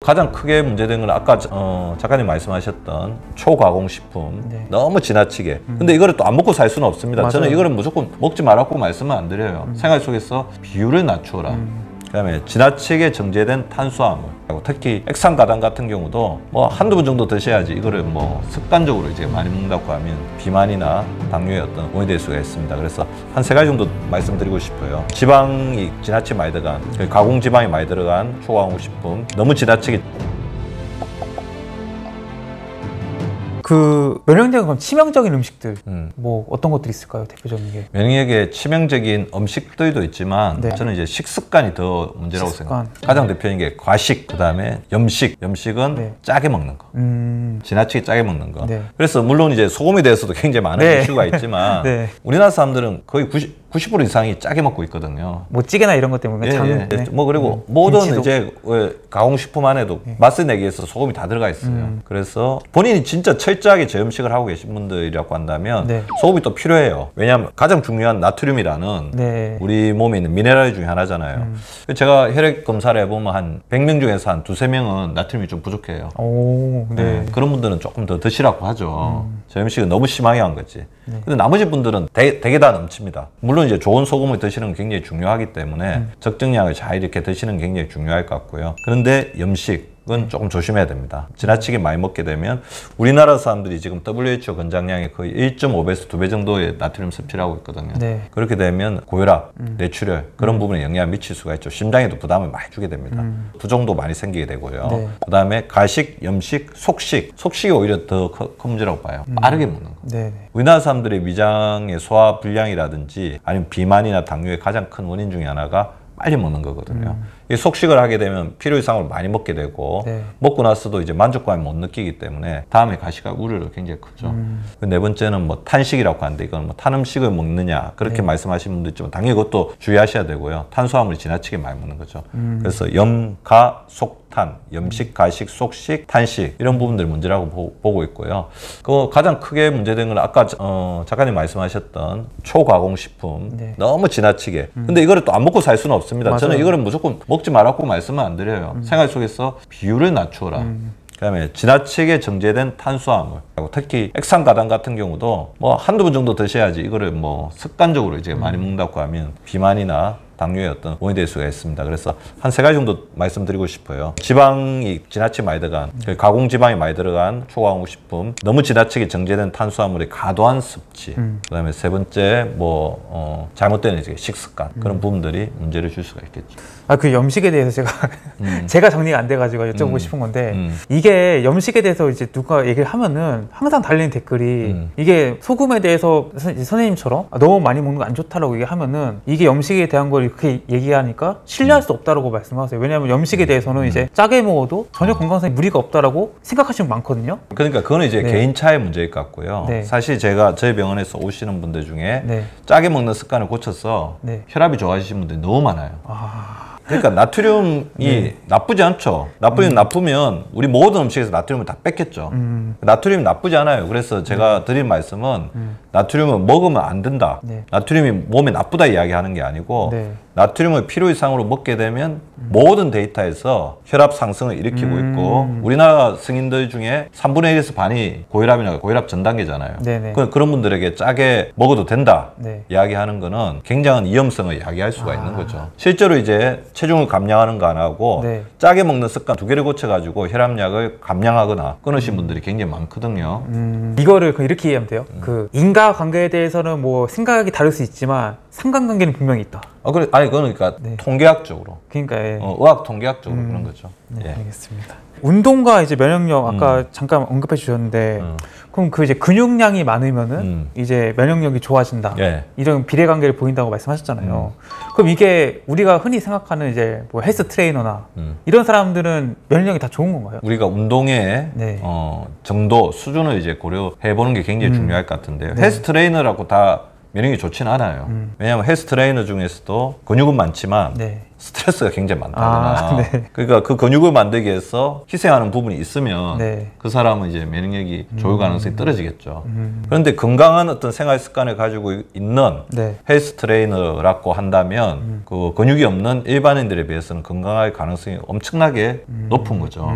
가장 크게 문제된 건 아까 작가님 말씀하셨던 초가공식품. 네. 너무 지나치게. 근데 이거를 또 안 먹고 살 수는 없습니다. 맞아요. 저는 이거를 무조건 먹지 말라고 말씀은 안 드려요. 생활 속에서 비율을 낮추어라. 그다음에 지나치게 정제된 탄수화물, 특히 액상가당 같은 경우도 뭐 한두 번 정도 드셔야지 이거를 뭐 습관적으로 이제 많이 먹는다고 하면 비만이나 당뇨의 어떤 원인이 될 수가 있습니다. 그래서 한 3가지 정도 말씀드리고 싶어요. 지방이 지나치게 많이 들어간, 가공지방이 많이 들어간 초가공식품, 너무 지나치게 그 면역력에 그럼 치명적인 음식들 뭐 어떤 것들이 있을까요? 대표적인 게. 면역력에 치명적인 음식들도 있지만 네. 저는 이제 식습관이 더 문제라고 식습관. 생각합니다. 가장 대표적인 게 과식, 그다음에 염식. 염식은 네. 짜게 먹는 거. 지나치게 짜게 먹는 거. 네. 그래서 물론 이제 소금에 대해서도 굉장히 많은 네. 이슈가 있지만 네. 우리나라 사람들은 거의 90% 이상이 짜게 먹고 있거든요. 뭐 찌개나 이런 것 때문에 네. 뭐 그리고 모든 김치도. 이제 가공식품 안에도 맛을 내기 위해서 소금이 다 들어가 있어요. 그래서 본인이 진짜 철저하게 저염식을 하고 계신 분들이라고 한다면 네. 소금이 또 필요해요. 왜냐하면 가장 중요한 나트륨이라는 네. 우리 몸에 있는 미네랄 중에 하나잖아요. 제가 혈액 검사를 해보면 한 100명 중에서 한 2~3명은 나트륨이 좀 부족해요. 오, 네. 그런 분들은 조금 더 드시라고 하죠. 저염식은 너무 심하게 한 거지. 근데 나머지 분들은 되게 다 넘칩니다. 물론 이제 좋은 소금을 드시는 건 굉장히 중요하기 때문에 적정량을 잘 이렇게 드시는 게 굉장히 중요할 것 같고요. 그런데 염식은 조금 조심해야 됩니다. 지나치게 많이 먹게 되면 우리나라 사람들이 지금 WHO 권장량의 거의 1.5배에서 2배 정도의 나트륨 섭취를 하고 있거든요. 네. 그렇게 되면 고혈압, 뇌출혈 그런 부분에 영향을 미칠 수가 있죠. 심장에도 부담을 많이 주게 됩니다. 부종도 많이 생기게 되고요. 네. 그다음에 가식, 염식, 속식. 속식이 오히려 더 큰 문제라고 봐요. 빠르게 먹는 거. 네. 우리나라 사람들의 위장의 소화 불량이라든지 아니면 비만이나 당뇨의 가장 큰 원인 중에 하나가 빨리 먹는 거거든요. 이 속식을 하게 되면 필요 이상으로 많이 먹게 되고 네. 먹고 나서도 이제 만족감을 못 느끼기 때문에 다음에 가시가 우려가 굉장히 크죠. 네 번째는 뭐 탄식이라고 하는데 이건 뭐 탄 음식을 먹느냐 그렇게 말씀하시는 분도 있지만 당연히 그것도 주의하셔야 되고요. 탄수화물이 지나치게 많이 먹는 거죠. 그래서 염, 가, 속, 탄, 염식, 가식, 속식, 탄식 이런 부분들이 문제라고 보고 있고요. 그 가장 크게 문제된 건 아까 작가님 말씀하셨던 초가공식품. 네. 너무 지나치게. 근데 이거를 또 안 먹고 살 수는 없습니다. 맞아요. 저는 이거를 무조건 먹지 말라고 말씀은 안 드려요. 생활 속에서 비율을 낮추어라. 그다음에 지나치게 정제된 탄수화물, 특히 액상가당 같은 경우도 뭐 한두 번 정도 드셔야지 이거를 뭐 습관적으로 이제 많이 먹는다고 하면 비만이나 당뇨의 어떤 원인이 될 수가 있습니다. 그래서 한 3가지 정도 말씀드리고 싶어요. 지방이 지나치게 많이 들어간, 가공지방이 많이 들어간 초가공식품, 너무 지나치게 정제된 탄수화물의 과도한 섭취, 그다음에 3번째 뭐 잘못된 이제 식습관 그런 부분들이 문제를 줄 수가 있겠죠. 아, 그 염식에 대해서 제가 정리가 안 돼가지고 여쭤보고 싶은 건데 이게 염식에 대해서 이제 누가 얘기를 하면은 항상 달리는 댓글이 이게 소금에 대해서 선생님처럼 너무 많이 먹는 거 안 좋다라고 얘기하면은 이게 염식에 대한 걸 이렇게 얘기하니까 신뢰할 수 없다라고 말씀하세요. 왜냐하면 염식에 대해서는 이제 짜게 먹어도 전혀 건강상에 무리가 없다라고 생각하시는 분 많거든요. 그러니까 그거는 이제 네. 개인 차의 문제일 것 같고요. 네. 사실 제가 저희 병원에서 오시는 분들 중에 네. 짜게 먹는 습관을 고쳐서 네. 혈압이 좋아지신 분들이 너무 많아요. 아, 그러니까 나트륨이 나쁘지 않죠. 나쁘면 우리 모든 음식에서 나트륨을 다 뺐겠죠. 나트륨이 나쁘지 않아요. 그래서 제가 드린 말씀은 나트륨을 먹으면 안 된다. 네. 나트륨이 몸에 나쁘다 이야기하는 게 아니고 네. 나트륨을 필요 이상으로 먹게 되면 모든 데이터에서 혈압 상승을 일으키고 있고 우리나라 승인들 중에 3분의 1에서 반이 고혈압이나 고혈압 전 단계잖아요. 네네. 그런 분들에게 짜게 먹어도 된다 네. 이야기하는 거는 굉장한 위험성을 이야기할 수가 있는 거죠. 실제로 이제 체중을 감량하는 거 안 하고 네. 짜게 먹는 습관 2개를 고쳐가지고 혈압약을 감량하거나 끊으신 분들이 굉장히 많거든요. 이거를 이렇게 이해하면 돼요. 그 인과관계에 대해서는 뭐 생각이 다를 수 있지만 상관관계는 분명히 있다. 그래, 아니 그러니까 네. 통계학적으로, 그러니까 예. 의학 통계학적으로 그런 거죠. 네, 예. 알겠습니다. 운동과 이제 면역력 아까 잠깐 언급해 주셨는데 그럼 그 이제 근육량이 많으면은 이제 면역력이 좋아진다. 예. 이런 비례관계를 보인다고 말씀하셨잖아요. 그럼 이게 우리가 흔히 생각하는 이제 뭐 헬스 트레이너나 이런 사람들은 면역력이 다 좋은 건가요? 우리가 운동의 네. 정도, 수준을 이제 고려해 보는 게 굉장히 중요할 것 같은데요. 네. 헬스 트레이너라고 다 면역이 좋지는 않아요. 왜냐하면 헬스 트레이너 중에서도 근육은 많지만 네. 스트레스가 굉장히 많다거나 네. 그러니까 그 근육을 만들기 위해서 희생하는 부분이 있으면 네. 그 사람은 이제 면역력이 좋을 가능성이 떨어지겠죠. 그런데 건강한 어떤 생활 습관을 가지고 있는 네. 헬스 트레이너라고 한다면 그 근육이 없는 일반인들에 비해서는 건강할 가능성이 엄청나게 높은 거죠.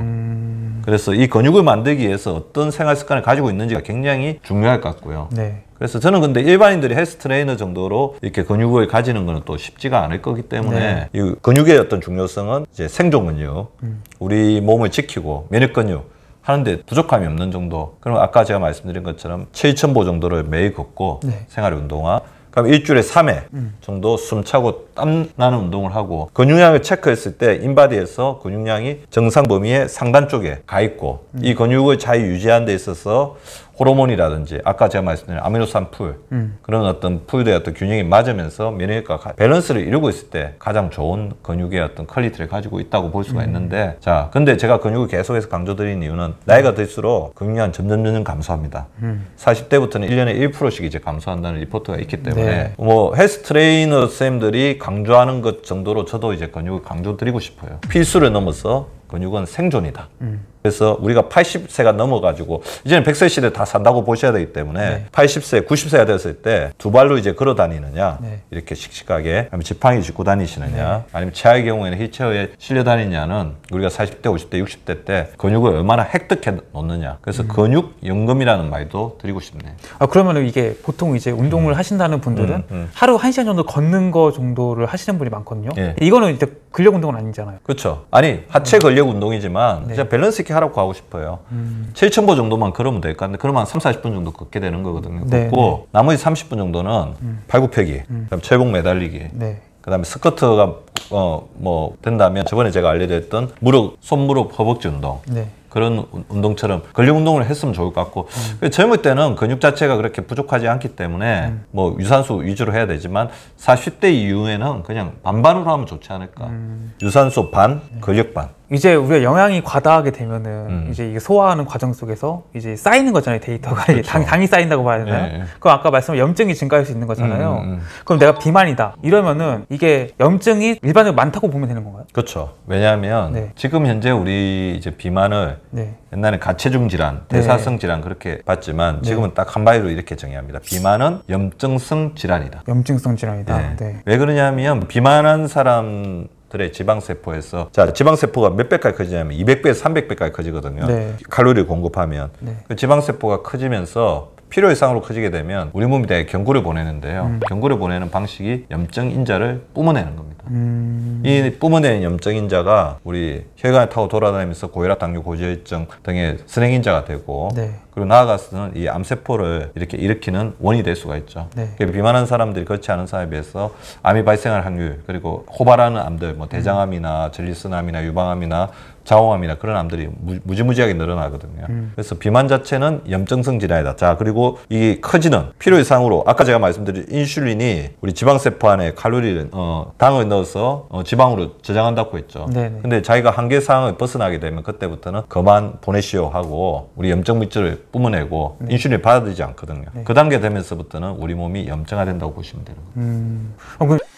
그래서 이 근육을 만들기 위해서 어떤 생활 습관을 가지고 있는지가 굉장히 중요할 것 같고요. 네. 그래서 저는 근데 일반인들이 헬스 트레이너 정도로 이렇게 근육을 가지는 것은 또 쉽지가 않을 거기 때문에 이 근육의 어떤 중요성은 이제 생존 근육, 우리 몸을 지키고 면역 근육 하는데 부족함이 없는 정도. 그럼 아까 제가 말씀드린 것처럼 7,000보 정도를 매일 걷고 생활 운동화. 그럼 일주일에 3회 정도 숨차고 땀 나는 운동을 하고 근육량을 체크했을 때 인바디에서 근육량이 정상 범위의 상단 쪽에 가 있고 이 근육을 잘 유지하는 데 있어서 호르몬이라든지 아까 제가 말씀드린 아미노산 풀 그런 어떤 풀들의 어떤 균형이 맞으면서 면역력과 밸런스를 이루고 있을 때 가장 좋은 근육의 어떤 퀄리티를 가지고 있다고 볼 수가 있는데 자 근데 제가 근육을 계속해서 강조드리는 이유는 나이가 들수록 근육량 점점 감소합니다. 40대부터는 1년에 1%씩 이제 감소한다는 리포트가 있기 때문에 뭐 헬스 트레이너 쌤들이 강조하는 것 정도로 저도 이제 근육을 강조드리고 싶어요. 필수를 넘어서 근육은 생존이다. 그래서 우리가 80세가 넘어가지고 이제는 100세 시대 다 산다고 보셔야 되기 때문에 80세, 90세가 됐을 때 두 발로 이제 걸어 다니느냐 이렇게 씩씩하게 아니면 지팡이 짚고 다니시느냐 아니면 최악의 경우에는 휠체어에 실려 다니냐는 우리가 40대, 50대, 60대 때 근육을 얼마나 획득해 놓느냐. 그래서 근육 연금이라는 말도 드리고 싶네요. 아, 그러면 이게 보통 이제 운동을 하신다는 분들은 하루 1시간 정도 걷는 거 정도를 하시는 분이 많거든요. 이거는 이제 근력 운동은 아니잖아요. 그렇죠. 아니 하체 근력 운동이지만 진짜 밸런스 있게 하라고 하고 싶어요. 7,000보 정도만 걸으면 될까? 근데 그러면 한 30, 40분 정도 걷게 되는 거거든요. 걷고 나머지 30분 정도는 발굽혀기, 그다음 철봉 매달리기, 그다음에 스쿼트가 뭐 된다면 저번에 제가 알려드렸던 무릎, 손무릎, 허벅지 운동. 그런 운동처럼 근력 운동을 했으면 좋을 것 같고 젊을 때는 근육 자체가 그렇게 부족하지 않기 때문에 뭐 유산소 위주로 해야 되지만 40대 이후에는 그냥 반반으로 하면 좋지 않을까. 유산소 반, 근력 반. 이제 우리가 영양이 과다하게 되면은 이제 이게 소화하는 과정 속에서 이제 쌓이는 거잖아요, 데이터가. 이게 당이 쌓인다고 봐야 되나요? 그럼 아까 말씀한 염증이 증가할 수 있는 거잖아요. 그럼 내가 비만이다 이러면은 이게 염증이 일반적으로 많다고 보면 되는 건가요? 그렇죠. 왜냐하면 지금 현재 우리 이제 비만을 옛날에 가체중 질환, 대사성 질환 그렇게 봤지만 지금은 딱 한 바위로 이렇게 정의합니다. 비만은 염증성 질환이다. 염증성 질환이다. 왜 그러냐면 비만한 사람 들의 지방세포에서 자 지방세포가 몇 배까지 커지냐면 200배에서 300배까지 커지거든요. 칼로리를 공급하면 그 지방세포가 커지면서 필요 이상으로 커지게 되면 우리 몸이 대해 경고를 보내는데요. 경고를 보내는 방식이 염증인자를 뿜어내는 겁니다. 이 뿜어내는 염증인자가 우리 혈관을 타고 돌아다니면서 고혈압, 당뇨, 고지혈증 등의 선행인자가 되고 그리고 나아가서는 이 암세포를 이렇게 일으키는 원인이 될 수가 있죠. 비만한 사람들이 그렇지 않은 사람에 비해서 암이 발생할 확률 그리고 호발하는 암들 뭐 대장암이나 전립선암이나 유방암이나 자궁암이나 그런 암들이 무지무지하게 늘어나거든요. 그래서 비만 자체는 염증성 질환이다. 자 그리고 이 커지는 필요 이상으로 아까 제가 말씀드린 인슐린이 우리 지방세포 안에 칼로리를 당을 넣어서 지방으로 저장한다고 했죠. 근데 자기가 한계 상황을 벗어나게 되면 그때부터는 그만 보내시오 하고 우리 염증 물질을 뿜어내고 인슐린을 받아들이지 않거든요. 그 단계 되면서부터는 우리 몸이 염증화된다고 보시면 되는 거예요.